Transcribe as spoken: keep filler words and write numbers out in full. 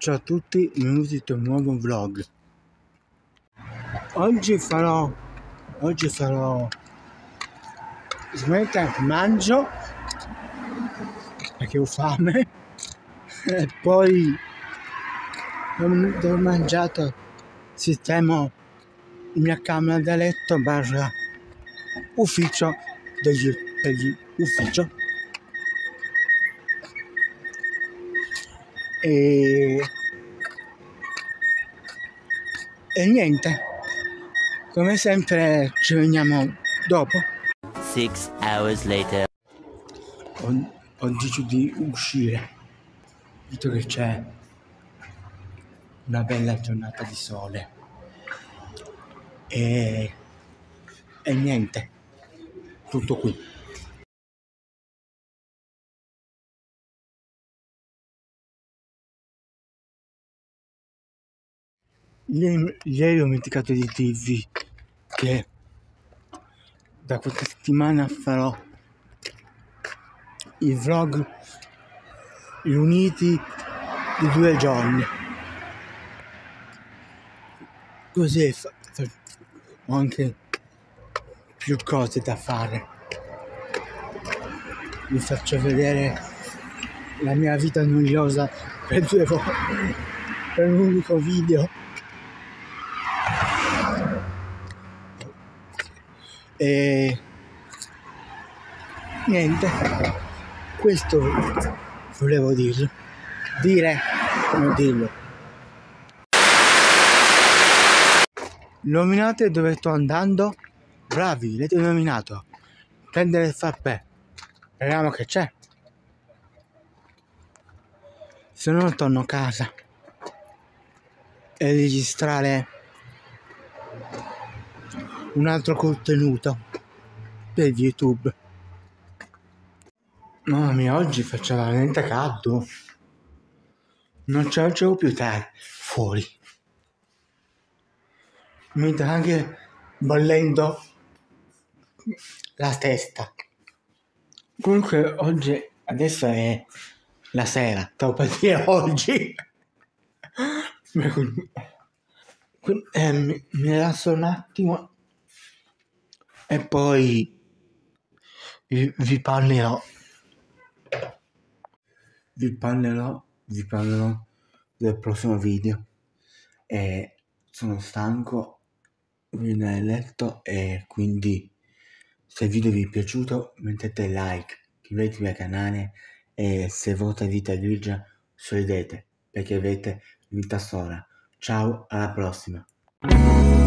Ciao a tutti, benvenuti in un nuovo vlog. Oggi farò oggi farò smettere mangio perché ho fame e poi dopo ho mangiato sistemo la mia camera da letto barra ufficio degli, degli ufficio e e niente, come sempre ci vediamo dopo. Six hours later. Ho, ho deciso di uscire, visto che c'è una bella giornata di sole. E, e niente, tutto qui. Ieri, ieri ho dimenticato di dirvi che da questa settimana farò i vlog riuniti di due giorni, così fa, fa, ho anche più cose da fare. Vi faccio vedere la mia vita noiosa per due volte, per un unico video. E niente, questo volevo dirlo, dire, non dirlo. Nominate dove sto andando? Bravi, l'avete nominato. Prendere il frappè. Speriamo che c'è. Se no torno a casa e registrare un altro contenuto per YouTube. Mamma mia, oggi faceva veramente caldo. Non ce la facevo più te fuori. Mi sta anche bollendo la testa. Comunque oggi, adesso è la sera, stavo per dire oggi. eh, mi, mi rilasso un attimo e poi vi, vi parlerò. Vi parlerò, vi parlerò del prossimo video. E sono stanco, mi nel letto e quindi se il video vi è piaciuto mettete like, iscrivetevi al canale e se vostra vita è grigia sorridete perché avete vita sola. Ciao, alla prossima.